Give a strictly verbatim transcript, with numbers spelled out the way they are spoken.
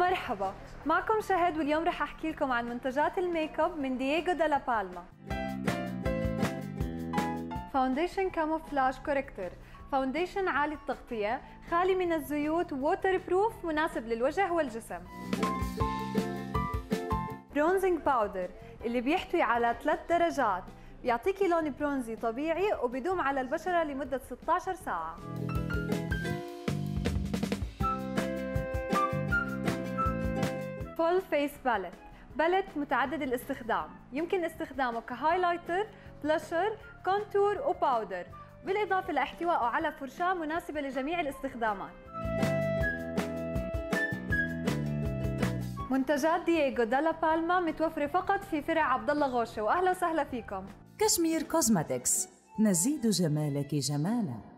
مرحبا، معكم شهد واليوم رح احكي لكم عن منتجات الميك اب من دييغو دالا بالما. فاونديشن كاموفلاج كوريكتور، فاونديشن عالي التغطية، خالي من الزيوت، ووتر بروف، مناسب للوجه والجسم. برونزنج باودر اللي بيحتوي على ثلاث درجات، بيعطيكي لون برونزي طبيعي وبيدوم على البشرة لمدة ستة عشر ساعة. فول فيس باليت، باليت متعدد الاستخدام، يمكن استخدامه كهايلايتر، بلاشر، كونتور وباودر، بالإضافة لاحتوائه على فرشاة مناسبة لجميع الاستخدامات. منتجات دييغو دالا بالما متوفرة فقط في فرع عبد الله غوشة، وأهلا وسهلا فيكم. كشمير كوزماتكس، نزيد جمالك جمالا.